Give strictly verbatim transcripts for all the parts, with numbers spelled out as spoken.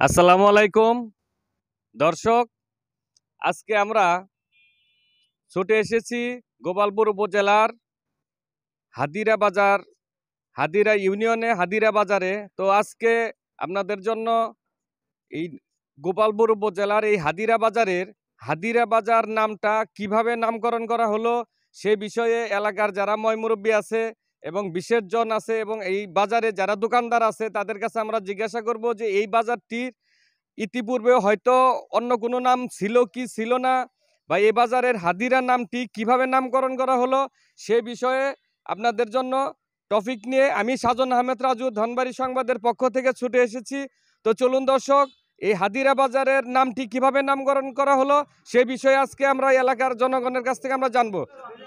আসসালামু আলাইকুম দর্শক, আজকে আমরা ছুটে এসেছি গোপালপুর উপজেলার হাদিরা বাজার, হাদিরা ইউনিয়নে হাদিরা বাজারে। তো আজকে আপনাদের জন্য এই গোপালপুর উপজেলার এই হাদিরা বাজারের হাদিরা বাজার নামটা কিভাবে নামকরণ করা হলো সে বিষয়ে এলাকার যারা ময়মুরব্বী আছে এবং বিশেষজন আছে এবং এই বাজারে যারা দোকানদার আছে তাদের কাছে আমরা জিজ্ঞাসা করব যে এই বাজারটির ইতিপূর্বে হয়তো অন্য কোনো নাম ছিল কি ছিল না, বা এই বাজারের হাদিরা নামটি কিভাবে নামকরণ করা হলো সে বিষয়ে আপনাদের জন্য টপিক নিয়ে আমি সাজন আহমেদ রাজু ধনবাড়ি সংবাদের পক্ষ থেকে ছুটে এসেছি। তো চলুন দর্শক, এই হাদিরা বাজারের নামটি কিভাবে নামকরণ করা হলো সে বিষয়ে আজকে আমরা এলাকার জনগণের কাছ থেকে আমরা জানবো।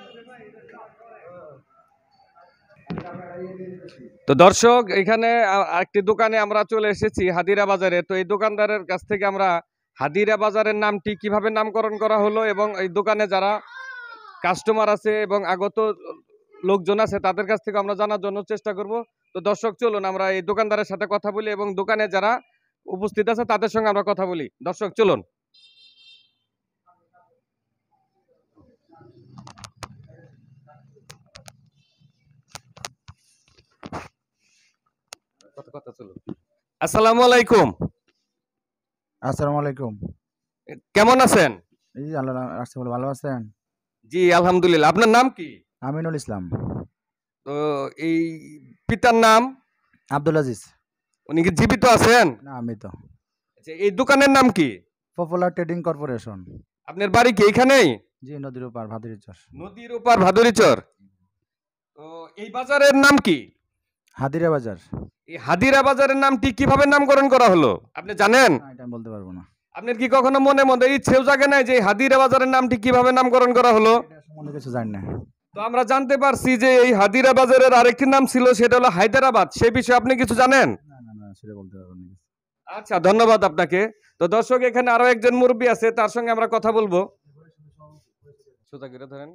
তো দর্শক, এখানে একটি দোকানে আমরা চলে এসেছি হাদিরা বাজারে। তো এই দোকানদারের কাছ থেকে আমরা হাদিরা বাজারের নামটি কিভাবে নামকরণ করা হলো এবং এই দোকানে যারা কাস্টমার আছে এবং আগত লোকজন আছে তাদের কাছ থেকে আমরা জানার জন্য চেষ্টা করব। তো দর্শক চলুন আমরা এই দোকানদারের সাথে কথা বলি এবং দোকানে যারা উপস্থিত আছে তাদের সঙ্গে আমরা কথা বলি। দর্শক চলুন। আসসালামু আলাইকুম। আসসালামু আলাইকুম। কেমন আছেন? জি আল্লাহ রাখছে, ভালো আছেন? জি আলহামদুলিল্লাহ। আপনার নাম কি? আমিনুল ইসলাম। তো এই পিতার নাম? আব্দুল আজিজ। উনি কি জীবিত আছেন? না, আমি তো। আচ্ছা, এই দোকানের নাম কি? Popular trading corporation. আপনার বাড়ি কি এখানেই? জি, নদীর ওপার ভাদুরীচর। নদীর ওপার ভাদুরীচর। তো এই বাজারের নাম কি? হাদিরা বাজার। এই হাদিরা বাজারের নামটি কিভাবে নামকরণ করা হলো আপনি জানেন? না, এটা আমি বলতে পারবো না। আপনার কি কখনো মনে মনে ইচ্ছেও জাগে নাই যে হাদিরা বাজারের নামটি কিভাবে নামকরণ করা হলো? এটা সম্বন্ধে কিছু জানি না। তো আমরা জানতে পারছি যে এই হাদিরা বাজারের আরেকটি নাম ছিল, সেটা হলো হায়দ্রাবাদ। সেই বিষয়ে আপনি কিছু জানেন? না না না, সেটা বলতে পারবো না। আচ্ছা, ধন্যবাদ আপনাকে। তো দর্শক, এখানে আরো একজন মুরব্বী আছে, তার সঙ্গে আমরা কথা বলবো। সোজা করে ধরেন।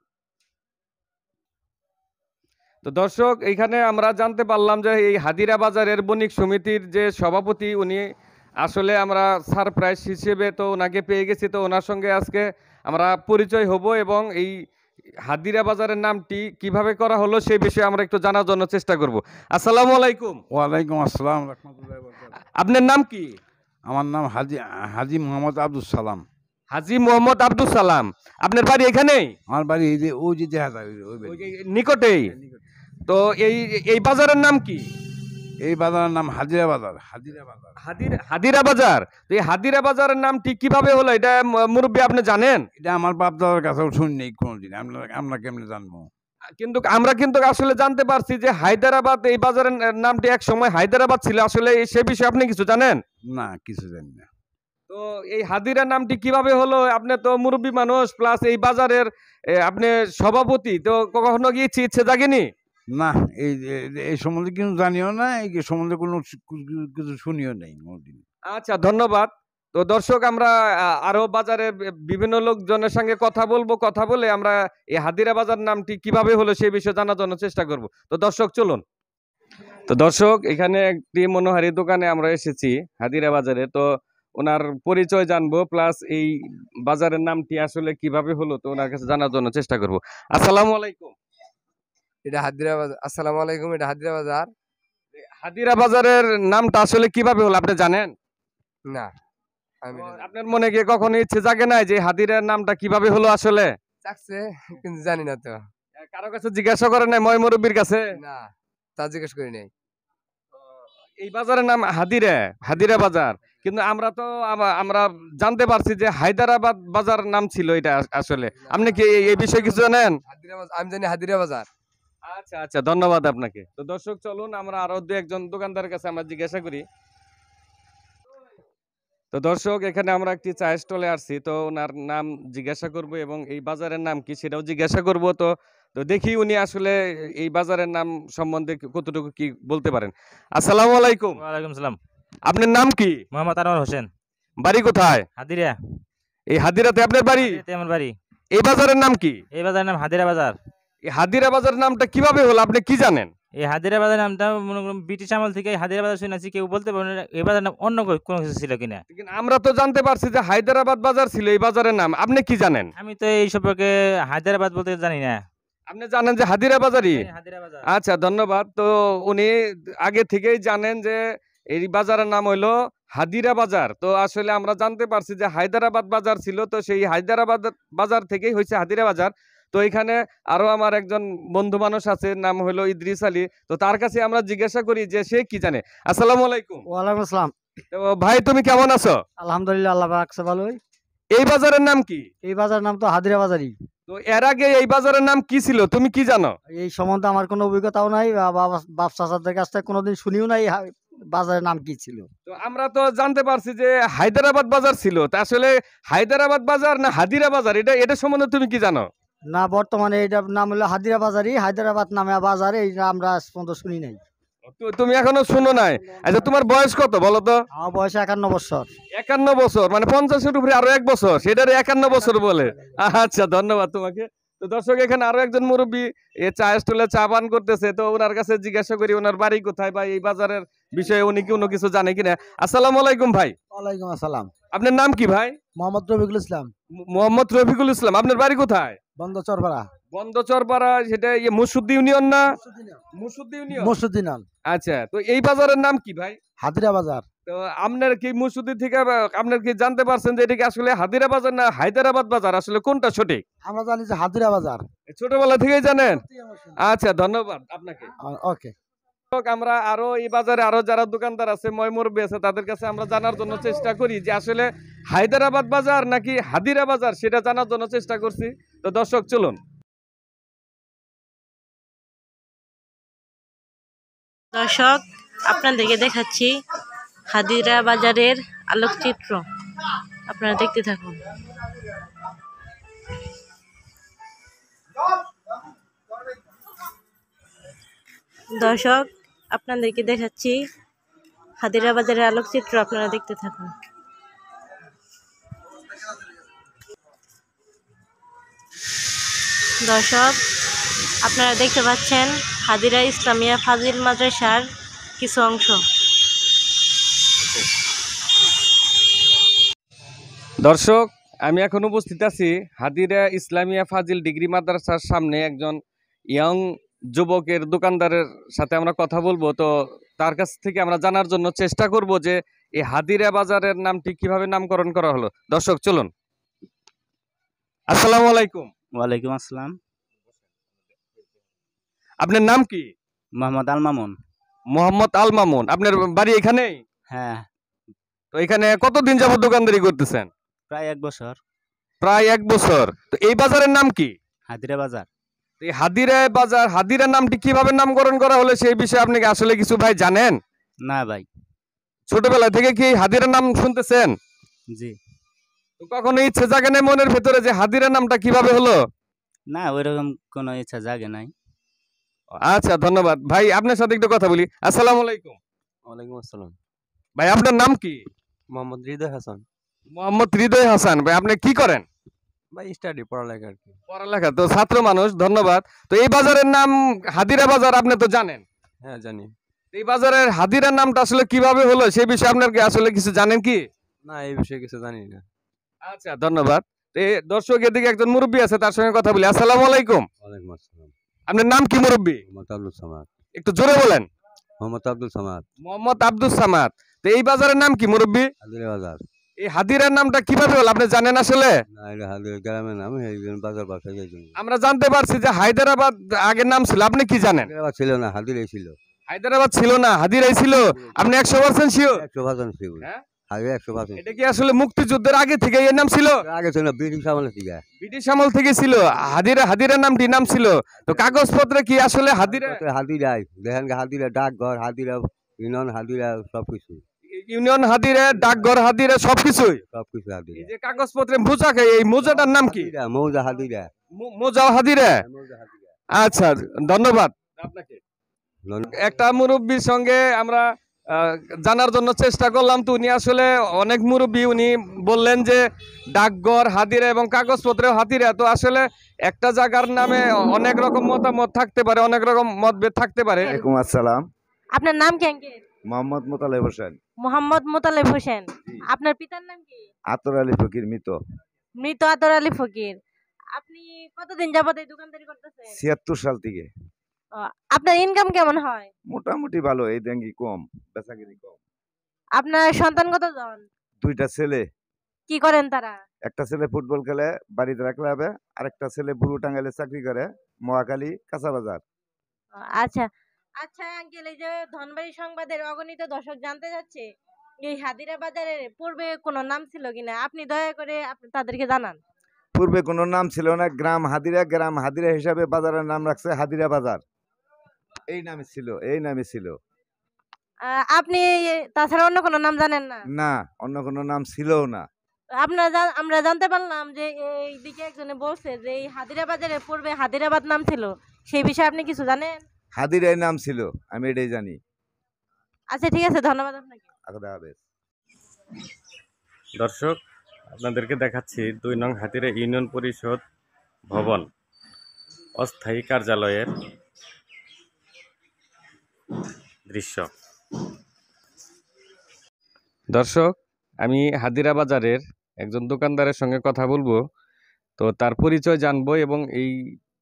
তো দর্শক, এখানে আমরা জানতে পারলাম যে এই হাদিরা বাজারের বণিক সমিতির যে সভাপতি, উনি আসলে আমরা সারপ্রাইজ হিসেবে তো ওনাকে পেয়ে গেছি। তো ওনার সঙ্গে আজকে আমরা পরিচয় হব এবং এই হাদিরা বাজারের নামটি কিভাবে করা হলো সেই বিষয়ে আমরা একটু জানার জন্য চেষ্টা করব। আসসালামু আলাইকুম। ওয়ালাইকুম আসসালাম রাহমাতুল্লাহি ওয়া বারাকাতুহু। আপনার নাম কি? আমার নাম হাজি হাজি মোহাম্মদ আব্দুল সালাম। হাজি মোহাম্মদ আব্দুল সালাম। আপনার বাড়ি এখানেই? আমার বাড়ি এই যে ওই যে দেখা যায় ওই ওই যে নিকটেই। তো এই এই বাজারের নাম কি? এই বাজারের নাম হাদিরা বাজার। হাদিরা বাজার। হাদিরা হাদিরা বাজার। তো এই হাদিরা বাজারের নামটি কিভাবে হলো এটা মুরব্বী আপনি জানেন? এটা আমার বাপ দাদার কাছেও শুনিনি কোনোদিন। আমরা আমরা কেমনে জানবো? কিন্তু আমরা কিন্তু আসলে জানতে পারছি যে হায়দ্রাবাদ এই বাজারের নামটি এক সময় হায়দ্রাবাদ ছিল। আসলে সে বিষয়ে আপনি কিছু জানেন? না, কিছু জানি না। তো এই হাদিরা নামটি কিভাবে হলো? আপনি তো মুরব্বী মানুষ, প্লাস এই বাজারের আপনি সভাপতি, তো কখনো কি ইচ্ছে ইচ্ছে জাগেনি? না, এই এই সম্বন্ধে কিছু জানিও না, এই সম্বন্ধে কোনো কিছু শুনিও নাই কোনোদিন। আচ্ছা, ধন্যবাদ। তো দর্শক, আমরা আরো বাজারের বিভিন্ন লোকজনের সঙ্গে কথা বলবো, কথা বলে আমরা এই হাদিরা বাজার নামটি কিভাবে হলো সেই বিষয়ে জানার জন্য চেষ্টা করব। তো দর্শক চলুন। তো দর্শক, এখানে একটি মনোহারী দোকানে আমরা এসেছি হাদিরা বাজারে। তো ওনার পরিচয় জানবো, প্লাস এই বাজারের নামটি আসলে কিভাবে হলো তো ওনার কাছে জানার জন্য চেষ্টা করব। আসসালামু আলাইকুম। এটা হাদিরা বাজার। আসসালামু আলাইকুম। এটা হাদিরা বাজার। হাদিরা বাজারের নামটা আসলে কিভাবে হলো আপনি জানেন? না, আমি আপনার মনে কি কখনো ইচ্ছে জাগে নাই যে হাদিরার নামটা কিভাবে হলো? আসলে চাকছে কিন্তু জানি না তো। কারো কাছে জিজ্ঞাসা করেন নাই? ময় মুরব্বীর কাছে? না, তা জিজ্ঞেস করি নাই। এই বাজারের নাম হাদিরা, হাদিরা বাজার। কিন্তু আমরা তো আমরা জানতে পারছি যে হায়দ্রাবাদ বাজার নাম ছিল এটা আসলে। আপনি কি এই বিষয়ে কিছু জানেন? হাদিরা বাজার আমি জানি, হাদিরা বাজার। আচ্ছা আচ্ছা, ধন্যবাদ আপনাকে। তো দর্শক চলুন আমরা আরো দু একজন দোকানদারের কাছে আমরা জিজ্ঞাসা করি। তো দর্শক, এখানে আমরা একটি চা স্টলে আসছি, তো ওনার নাম জিজ্ঞাসা করব এবং এই বাজারের নাম কি সেটাও জিজ্ঞাসা করব। তো তো দেখি উনি আসলে এই বাজারের নাম সম্বন্ধে কতটুকু কি বলতে পারেন। আসসালামু আলাইকুম। ওয়ালাইকুম সালাম। আপনার নাম কি? মোহাম্মদ আনোয়ার হোসেন। বাড়ি কোথায়? হাদিরা। এই হাদিরাতে আপনার বাড়ি? হাদিরাতে আমার বাড়ি। এই বাজারের নাম কি? এই বাজারের নাম হাদিরা বাজার। এই হাদিরা বাজার নামটা কিভাবে হলো আপনি কি জানেন? এই হাদিরা বাজার নামটা মনে করুন ব্রিটিশ আমল থেকে হাদিরা বাজার শুনেছি, কেউ বলতে পারবে না এই বাজার নাম অন্য কো- কোনো কিছু ছিল কিনা। কিন্তু আমরা তো জানতে পারছি যে হায়দ্রাবাদ বাজার ছিল এই বাজারের নাম, আপনি কি জানেন? আমি তো এই সম্পর্কে হায়দ্রাবাদ বলতে জানি না। আপনি জানেন যে হাদিরা বাজারই? এই হাদিরা বাজার। আচ্ছা, ধন্যবাদ। তো উনি আগে থেকেই জানেন যে এই বাজারের নাম হইলো হাদিরা বাজার। তো আসলে আমরা জানতে পারছি যে হায়দ্রাবাদ বাজার ছিল, তো সেই হায়দ্রাবাদ বাজার থেকেই হয়েছে হাদিরা বাজার। তো এখানে আরো আমার একজন বন্ধু মানুষ আছে, নাম হলো ইদ্রিস আলী। তো তার কাছে আমরা জিজ্ঞাসা করি যে সে কি জানে। আসসালামু আলাইকুম। ওয়ালাইকুম আসসালাম। তো ভাই তুমি কেমন আছো? আলহামদুলিল্লাহ, আল্লাহ রাখছে ভালোই। এই বাজারের নাম কি? এই বাজার নাম তো হাদিরা বাজারই। তো এর আগে এই বাজারের নাম কি ছিল তুমি কি জানো? এই সম্বন্ধে আমার কোনো অভিজ্ঞতাও নাই, বা বাবা- বাপ চাচাদের কাছ থেকে কোনোদিন শুনিও নাই হা- বাজারের নাম কি ছিল। তো আমরা তো জানতে পারছি যে হায়দ্রাবাদ বাজার ছিল, তা আসলে হায়দ্রাবাদ বাজার না হাদিরা বাজার, এটা এটা সম্বন্ধে তুমি কি জানো? না, বর্তমানে এটার নাম হলো হাদিরা বাজারই। হায়দ্রাবাদ নামে বাজার, এই আমরা আজ পর্যন্ত শুনি নাই। তু- তুমি এখনো শুনো নাই? আচ্ছা, তোমার বয়স কত বলো তো? আমার বয়স একান্ন বছর। একান্ন বছর, মানে পঞ্চাশের উপরে আরো এক বছর, সেটারে একান্ন বছর বলে। আচ্ছা, ধন্যবাদ তোমাকে। তো দর্শক, এখানে আরো একজন মুরব্বী এ চা স্টলে চা পান করতেছে। তো ওনার কাছে জিজ্ঞাসা করি ওনার বাড়ি কোথায় বা এই বাজারের বিষয়ে উনি কি কোনো কিছু জানে কিনা। আসসালামু আলাইকুম ভাই। ওয়ালাইকুম আসসালাম। আপনার নাম কি ভাই? মোহাম্মদ রবিকুল ইসলাম, মো- মোহাম্মদ রফিকুল ইসলাম। আপনার বাড়ি কোথায়? বন্ধ চরপাড়া, বন্দচরপাড়া, সেটা ইয়ে মুসুদ্দি ইউনিয়ন না? মুসুদ্দি ইউনিয়ন। মসজিদিন আচ্ছা, তো এই বাজারের নাম কি ভাই? হাদিরা বাজার। তো আপনার কি মুসুদ্দি থেকে বা- আপনার কি জানতে পারছেন যে এটা কি আসলে হাদিরা বাজার না হায়দ্রাবাদ বাজার, আসলে কোনটা সঠিক? আমরা জানি যে হাদিরা বাজার। ছোটবেলা থেকেই জানেন? আচ্ছা, ধন্যবাদ আপনাকে। ওকে। আমরা আরো এই বাজারে আরো যারা দোকানদার আছে, ময় মুরব্বী আছে, তাদের কাছে আমরা জানার জন্য চেষ্টা করি যে আসলে হায়দ্রাবাদ বাজার নাকি হাদিরা বাজার, সেটা জানার জন্য চেষ্টা করছি। তো দর্শক চলুন। দর্শক, আপনাদেরকে দেখাচ্ছি হাদিরা বাজারের আলোকচিত্র, আপনারা দেখতে থাকুন। দর্শক, আপনাদেরকে দেখাচ্ছি হাদিরা বাজারের আলোকচিত্র, আপনারা দেখতে থাকুন। দর্শক, আপনারা দেখতে পাচ্ছেন হাদিরা ইসলামিয়া ফাজিল মাদ্রাসার কিছু অংশ। দর্শক, আমি এখন উপস্থিত আছি হাদিরা ইসলামিয়া ফাজিল ডিগ্রি মাদ্রাসার সামনে। একজন ইয়ং যুবকের দোকানদারের সাথে আমরা কথা বলবো। তো তার কাছ থেকে আমরা জানার জন্য চেষ্টা করব যে এই হাদিরা বাজারের নামটি কিভাবে নামকরণ করা হলো। দর্শক চলুন। আসসালামু আলাইকুম। ওয়ালাইকুম আসসালাম। আপনার নাম কি? মোহাম্মদ আল মামুন। মোহাম্মদ আল মামুন। আপনার বাড়ি এখানেই? হ্যাঁ, তো এখানে কতদিন যাবত দোকানদারি করতেছেন? প্রায় এক বছর। প্রায় এক বছর। তো এই বাজারের নাম কি? হাদিরা বাজার। তো এই হাদিরা বাজার, হাদিরা নামটি কিভাবে নামকরণ করা হলো সেই বিষয়ে আপনি কি আসলে কিছু ভাই জানেন? না ভাই। ছোটবেলা থেকে কি হাদিরা নাম শুনতেছেন? জি। তো কখনো ইচ্ছে জাগে না মনের ভেতরে যে হাদিরা নামটা কিভাবে হলো? না, ওইরকম কোনো ইচ্ছা জাগে নাই। আচ্ছা, ধন্যবাদ ভাই। আপনার সাথে একটু কথা বলি। আসসালামু আলাইকুম। ওয়ালাইকুম আসসালাম। ভাই, আপনার নাম কি? মোহাম্মদ হৃদয় হাসান। মোহাম্মদ হৃদয় হাসান। ভাই, আপনি কি করেন? ভাই স্টাডি, পড়ালেখা আর কি। পড়ালেখা। তো ছাত্র মানুষ, ধন্যবাদ। তো এই বাজারের নাম হাদিরা বাজার, আপনি তো জানেন? হ্যাঁ জানি। এই বাজারের হাদিরা নামটা আসলে কিভাবে হলো সেই বিষয়ে আপনার কি আসলে কিছু জানেন কি? না, এই বিষয়ে কিছু জানি না। আচ্ছা, ধন্যবাদ। তো এই দর্শক, এদিকে একজন মুরব্বী আছে, তার সঙ্গে কথা বলি। আসসালামু আলাইকুম। ওয়ালাইকুম আসসালাম। আপনার নাম কি মুরব্বী? মোহাম্মদ আব্দুল সামাদ। একটু জোরে বলেন। মোহাম্মদ আব্দুল সামাদ। মোহাম্মদ আব্দুল সামাদ। তো এই বাজারের নাম কি মুরব্বী? হাদিরা বাজার। এই হাদিরার নামটা কিভাবে হলো আপনি জানেন আসলে? না, এটা হাদিরা গ্রামের নাম, এই জন্য বাজার বাসায় যাই জন্য। আমরা জানতে পারছি যে হায়দ্রাবাদ আগের নাম ছিল, আপনি কি জানেন? হায়দ্রাবাদ ছিল না, হাদিরাই ছিল। হায়দ্রাবাদ ছিল না, হাদিরাই ছিল। আপনি একশো পার্সেন্ট শিওর? একশো পার্সেন্ট ছিল। হ্যাঁ? হাদিরা একশো পার্সেন্ট। এটা কি আসলে মুক্তিযুদ্ধের আগে থেকে এর নাম ছিল? আগে ছিল না, ব্রিটিশ আমলে থেকে। ব্রিটিশ আমল থেকে ছিল হাদিরা, হাদিরার নামটি নাম ছিল। তো কাগজপত্রে কি আসলে হাদিরা? হাদিরাই দেখেন, হাদিরা ডাকঘর, হাদিরা ইউনিয়ন, হাদিরা সবকিছু। ইউনিয়ন হাদিরা, ডাকঘর হাদিরা, সবকিছুই সবকিছু হাদিরা। এই যে কাগজপত্রে মোজা খাই, এই মোজাটার নাম কি? হাদিরা, মৌজা হাদিরা। মো- মোজা হাদিরা। মৌজা হাদিরা। আচ্ছা, ধন্যবাদ আপনাকে। ধন্যবাদ। একটা মুরব্বীর সঙ্গে আমরা আহ, জানার জন্য চেষ্টা করলাম, তো উনি আসলে অনেক মুরব্বী, উনি বললেন যে ডাকঘর, হাদিরা এবং কাগজপত্রেও হাদিরা। তো আসলে একটা জায়গার নামে অনেক রকম মতামত থাকতে পারে, অনেক রকম মতভেদ থাকতে পারে। ওয়ালাইকুম আসসালাম। আপনার নাম কি আঙ্কেল? মোহাম্মদ মোতালেব হোসেন। মোহাম্মদ মোতালেব হোসেন। আপনার পিতার নাম কি? আতর আলী ফকির মৃত। মৃত আতর আলী ফকির। আপনি কতদিন যাবত এই দোকানদারি করতেছেন? ছিয়াত্তর সাল থেকে। ও, আপনার ইনকাম কেমন হয়? মোটামুটি ভালো, এই দেঙ্গি কম, বেচাকিনি কম। আপনার সন্তান কতজন? দুইটা ছেলে। কি করেন তারা? একটা ছেলে ফুটবল খেলে বাড়িতে রাখলে হবে, আরেকটা ছেলে বুড়ো টাঙ্গাইলে চাকরি করে, মহাখালী কাঁচা বাজার। ও, আচ্ছা আচ্ছা আঙ্কেল, এই যে ধনবাড়ি সংবাদের অগণিত দর্শক জানতে যাচ্ছে এই হাদিরা বাজারের পূর্বে কোনো নাম ছিল কিনা, আপনি দয়া করে আপনি তাদেরকে জানান। পূর্বে কোনো নাম ছিল না, গ্রাম হাদিরা, গ্রাম হাদিরা হিসাবে বাজারের নাম রাখছে হাদিরা বাজার। এই নামে ছিল, এই নামে ছিল। আহ, আপনি তাছাড়া অন্য কোনো নাম জানেন না? না, অন্য কোনো নাম ছিলও না। আপনারা জান- আমরা জানতে পারলাম যে এই দিকে একজনে বলছে যে এই হাদিরা বাজারের পূর্বে হাদিরাবাদ নাম ছিল, সেই বিষয়ে আপনি কিছু জানেন? হাদিরাই নাম ছিল, আমি এটাই জানি। আচ্ছা ঠিক আছে, ধন্যবাদ আপনাকে। আল্লাহ হাফেজ। দর্শক, আপনাদেরকে দেখাচ্ছি দুই নং হাতিরা ইউনিয়ন পরিষদ ভবন অস্থায়ী কার্যালয়ের দৃশ্য। দর্শক, আমি হাদিরা বাজারের একজন দোকানদারের সঙ্গে কথা বলবো, তো তার পরিচয় জানবো এবং এই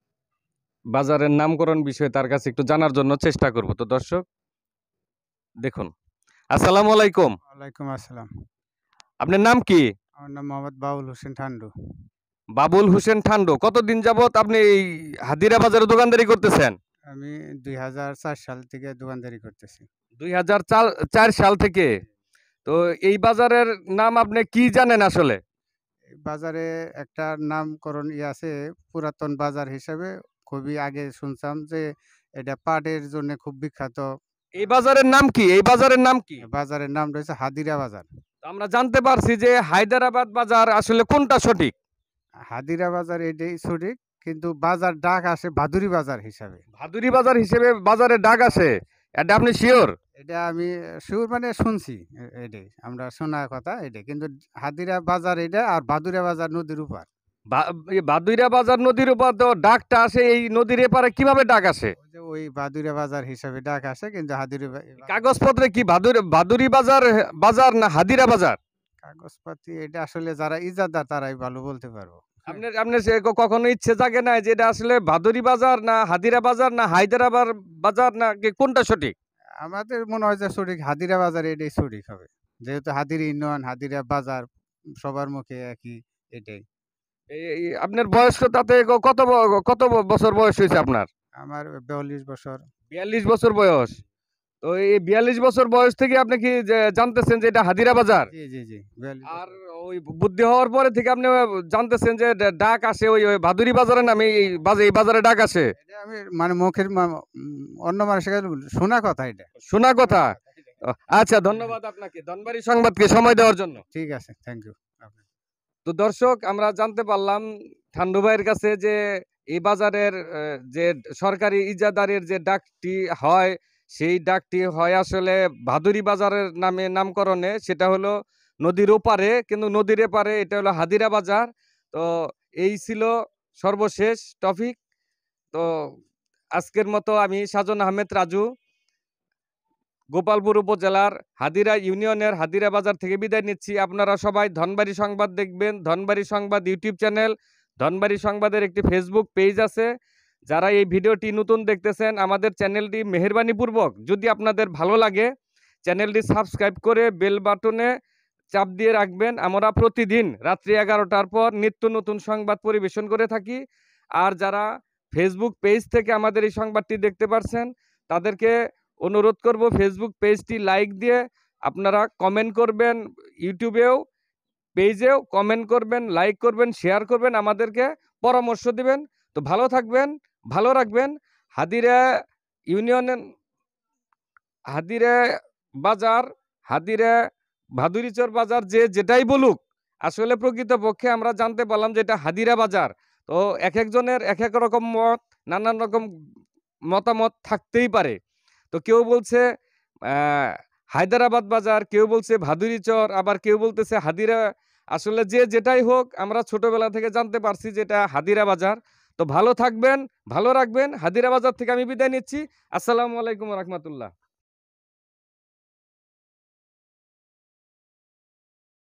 বাজারের নামকরণ বিষয়ে তার কাছে একটু জানার জন্য চেষ্টা করব। তো দর্শক দেখুন। আসসালামু আলাইকুম। ওয়ালাইকুম আসসালাম। আপনার নাম কি? আমার নাম মোহাম্মদ বাউল হোসেন ঠান্ডু। বাবুল হোসেন ঠান্ডু, কতদিন যাবত আপনি এই হাদিরা বাজারে দোকানদারি করতেছেন? আমি দুই হাজার চার সাল থেকে দোকানদারি করতেছি। দুই হাজার চার সাল থেকে। তো এই বাজারের নাম আপনি কি জানেন আসলে? এই বাজারে একটা নামকরণ ই আছে, পুরাতন বাজার হিসেবে খুবই আগে শুনতাম যে এটা পাটের জন্য খুব বিখ্যাত। এই বাজারের নাম কি? এই বাজারের নাম কি? বাজারের নাম রয়েছে হাদিরা বাজার। আমরা জানতে পারছি যে হায়দ্রাবাদ বাজার, আসলে কোনটা সঠিক? হাদিরা বাজার এটাই সঠিক, কিন্তু বাজার ডাক আসে ভাদুরি বাজার হিসাবে। ভাদুরি বাজার হিসেবে বাজারের ডাক আসে, এটা আপনি শিওর? এটা আমি শিওর মানে শুনছি, এ- এটাই আমরা শোনা কথা এটাই, কিন্তু হাদিরা বাজার এটা আর ভাদুরা বাজার নদীর উপর। বা- এই ভাদুইরা বাজার নদীর উপর তো ডাকটা আসে, এই নদীর এপারে কিভাবে ডাক আসে? ওই যে ওই ভাদুরা বাজার হিসাবে ডাক আসে, কিন্তু হাদিরা বা- কাগজপত্রে কি ভাদুরি ভাদুরি বাজার বাজার না হাদিরা বাজার? কাগজপাতি এটা আসলে যারা ইজাদার তারাই ভালো বলতে পারবো। আপনার আপনার সে ক- কখনো ইচ্ছে জাগে না যে এটা আসলে ভাদুরি বাজার না হাদিরা বাজার না হায়দ্রাবাদ বাজার, না কি কোনটা সঠিক? আমাদের মনে হয় যে সঠিক হাদিরা বাজার এটাই সঠিক হবে, যেহেতু হাদির ইউনিয়ন হাদিরা বাজার সবার মুখে একই এটাই। এই- এই আপনার বয়স তো তাতে ক- কত ব- কত ব- বছর বয়স হয়েছে আপনার? আমার বিয়াল্লিশ বছর। বিয়াল্লিশ বছর বয়স। তো এই বিয়াল্লিশ বছর বয়স থেকে আপনি কি যে জানতেছেন যে এটা হাদিরা বাজার? জি জি জি বিয়াল্লিশ আর বছর। ওই বুদ্ধি হওয়ার পরে থেকে আপনি জানতেছেন যে ডা- ডাক আসে ওই ওই ভাদুরি বাজারের নামে, এই বাজার এই বাজারে ডাক আসে? এটা আমি মানে মুখের মা- উম, অন্য মানুষের কাছে শোনা কথা এটা। শোনা কথা। ও, আচ্ছা, ধন্যবাদ আপনাকে ধনবাড়ি সংবাদকে সময় দেওয়ার জন্য। ঠিক আছে, থ্যাংক ইউ। তো দর্শক, আমরা জানতে পারলাম ঠান্ডু ভাইয়ের কাছে যে এই বাজারের আহ, যে সরকারি ইজাদারের যে ডাকটি হয়, সেই ডাকটি হয় আসলে ভাদুরি বাজারের নামে নামকরণে, সেটা হলো নদীর ওপারে, কিন্তু নদীর এপারে এটা হলো হাদিরা বাজার। তো এই ছিল সর্বশেষ টপিক। তো আজকের মতো আমি সাজন আহমেদ রাজু, গোপালপুর উপজেলার হাদিরা ইউনিয়নের হাদিরা বাজার থেকে বিদায় নিচ্ছি। আপনারা সবাই ধনবাড়ি সংবাদ দেখবেন, ধনবাড়ি সংবাদ ইউটিউব চ্যানেল, ধনবাড়ি সংবাদের একটি ফেসবুক পেজ আছে। যারা এই ভিডিওটি নতুন দেখতেছেন, আমাদের চ্যানেলটি মেহেরবানিপূর্বক যদি আপনাদের ভালো লাগে চ্যানেলটি সাবস্ক্রাইব করে বেল বাটনে চাপ দিয়ে রাখবেন। আমরা প্রতিদিন রাত্রি এগারোটার পর নিত্য নতুন সংবাদ পরিবেশন করে থাকি। আর যারা ফেসবুক পেজ থেকে আমাদের এই সংবাদটি দেখতে পারছেন, তাদেরকে অনুরোধ করব ফেসবুক পেজটি লাইক দিয়ে আপনারা কমেন্ট করবেন, ইউটিউবেও পেজেও কমেন্ট করবেন, লাইক করবেন, শেয়ার করবেন, আমাদেরকে পরামর্শ দিবেন। তো ভালো থাকবেন, ভালো রাখবেন। হাদিরা ইউনিয়ন, হাদিরা বাজার, হাদিরা ভাদুরিচর বাজার, যে যেটাই বলুক, আসলে প্রকৃতপক্ষে আমরা জানতে পারলাম যে এটা হাদিরা বাজার। তো এক একজনের এক এক রকম মত, নানান রকম মতামত থাকতেই পারে। তো কেউ বলছে হায়দ্রাবাদ বাজার, কেউ বলছে ভাদুরী চর, আবার কেউ বলতেছে হাদিরা। আসলে যে যেটাই হোক, আমরা ছোটবেলা থেকে জানতে পারছি যেটা হাদিরা বাজার। তো ভালো থাকবেন, ভালো রাখবেন। হাদিরা বাজার থেকে আমি বিদায় নিচ্ছি। আসসালামু আলাইকুম রহমতুল্লাহ।